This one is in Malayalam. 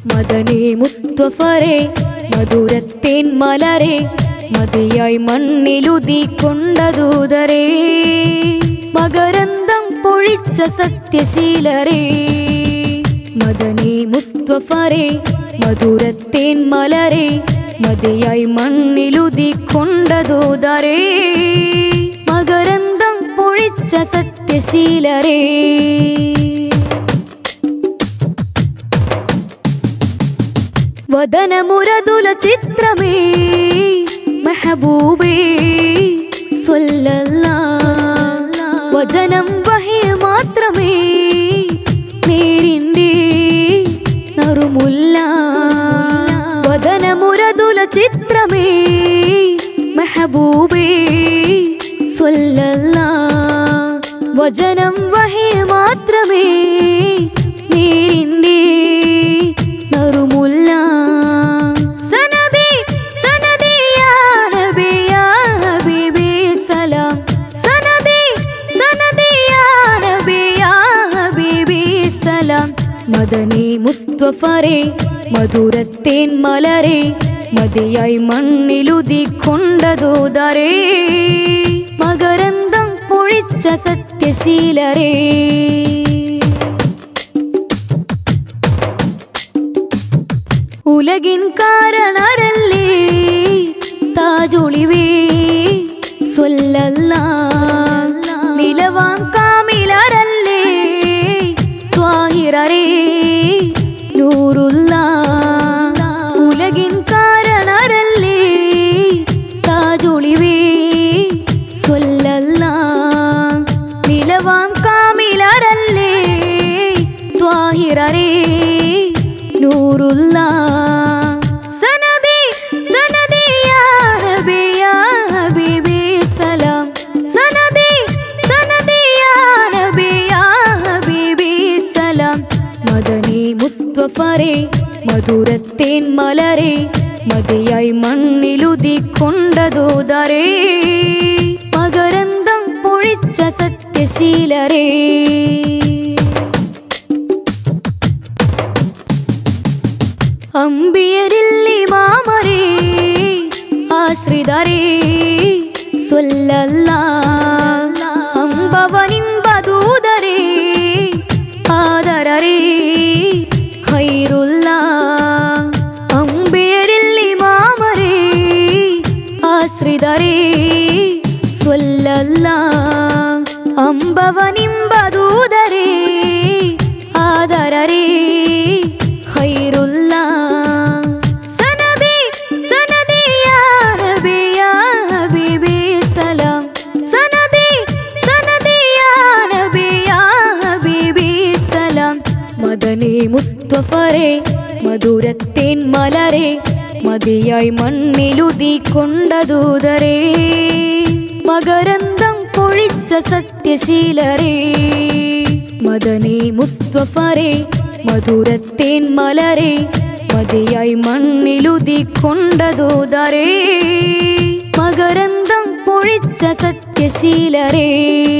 മദനി മുസ്തഫരെ മധുരത്തേൻ മലരെ മതിയായി മണ്ണിലുദിക്കൊണ്ട ദൂതരേ മകരന്തം പൊഴിച്ച സത്യശീലരേ മദനി മുസ്തഫരെ മധുരത്തേൻ മലരെ മതിയായി മണ്ണിലുദിക്കൊണ്ട ദൂതരേ മകരന്തം പൊഴിച്ച സത്യശീലരേ വദനമുരതുല ചിത്രമേ മെഹബൂബേ സ്വല്ലല്ലാഹ് വചനം വഹി മാത്രമേ നേരിൻ്റെ നറുമുല്ല വദനമുരതുല ചിത്രമേ മെഹബൂബേ സ്വല്ലല്ലാഹ് വചനം വഹി മാത്രമേ നേരിൻ്റെ നറുമുല്ല മദനി മുസ്തഫരെ മധുരത്തേൻ മലരെ മതിയായി മണ്ണിലുദിക്കൊണ്ട ദൂതരേ മകരന്തം പൊഴിച്ച സത്യശീലരേ ഉലകിൻ കാരണരല്ലേ താജൊളിവേ സ്വല്ലല്ലാഹ് നിലവാം കാമിലരല്ലേ ത്വാഹിറരേ നൂറുല്ലാഹ് ഉലകിൻ കാരണരല്ലേ താജൊളിവേ സ്വല്ലല്ലാഹ് നിലവാം കാമിലരല്ലേ ത്വാഹിറരേ നൂറുല്ലാഹ് സനദി സനദി യാ നബി യാ ഹബീബി സലാം സനദി സനദി യാ നബി യാ ഹബീബി സലാം മദനി മുസ്തഫരെ മധുരത്തേൻ മലരെ മതിയായി മണ്ണിലുദിക്കൊണ്ട ദൂതരേ മകരന്തം പൊഴിച്ച സത്യശീലരേ അമ്പിയരില്ലിമാമരേ ആശ്രിതരേ സ്വല്ലല്ലാഹ് അമ്പവനിമ്പദൂതരേ ആദരരേ ഖൈറുല്ലാഹ് അമ്പിയരില്ലിമാമരേ ആശ്രിതരേ സ്വല്ലല്ലാഹ് അമ്പവനിമ്പദൂതരേ ആദരരേ ഖൈറുല്ലാഹ് സനദി സനദി യാ നബി യാ ഹബീബി സലാം സനദി സനദി യാ നബി യാ ഹബീബി സലാം മദനി മുസ്തഫരെ മധുരത്തേൻ മലരെ മതിയായി മണ്ണിലുദിക്കൊണ്ട ദൂതരേ മകരന്തം പൊഴിച്ച സത്യശീലരേ മദനി മുസ്തഫരെ മധുരത്തേൻ മലരെ മതിയായി മണ്ണിലുദിക്കൊണ്ട ദൂതരേ മകരന്തം പൊഴിച്ച സത്യശീലരേ